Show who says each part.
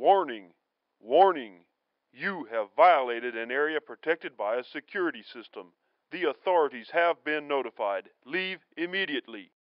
Speaker 1: Warning! Warning! You have violated an area protected by a security system. The authorities have been notified. Leave immediately.